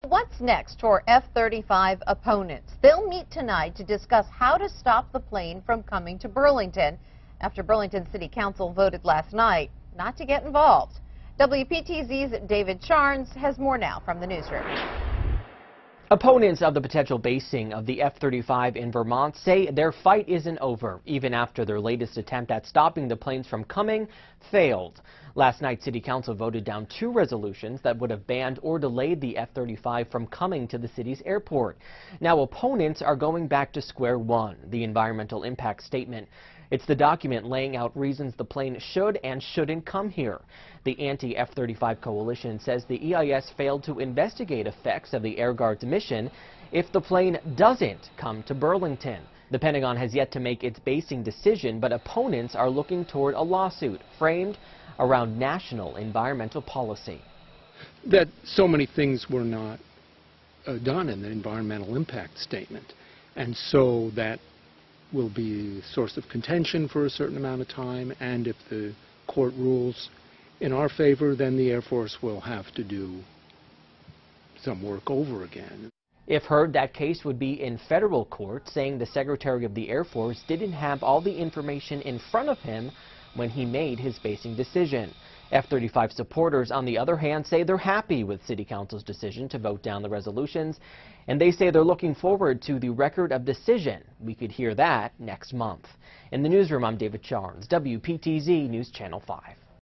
What's next for F-35 opponents? They'll meet tonight to discuss how to stop the plane from coming to Burlington after Burlington City Council voted last night not to get involved. WPTZ's David Charnes has more now from the newsroom. Opponents of the potential basing of the F-35 in Vermont say their fight isn't over, even after their latest attempt at stopping the planes from coming failed. Last night, City Council voted down 2 resolutions that would have banned or delayed the F-35 from coming to the city's airport. Now, opponents are going back to square one, the environmental impact statement. It's the document laying out reasons the plane should and shouldn't come here. The anti-F-35 coalition says the EIS failed to investigate effects of the Air Guard's mission if the plane doesn't come to Burlington. The Pentagon has yet to make its basing decision, but opponents are looking toward a lawsuit framed around national environmental policy. That so many things were not done in the environmental impact statement, and so that will be a source of contention for a certain amount of time, and if the court rules in our favor, then the Air Force will have to do some work over again. If heard, that case would be in federal court, saying the Secretary of the Air Force didn't have all the information in front of him when he made his basing decision. F-35 supporters, on the other hand, say they're happy with City Council's decision to vote down the resolutions, and they say they're looking forward to the record of decision. We could hear that next month. In the newsroom, I'm David Charnes, WPTZ News Channel 5.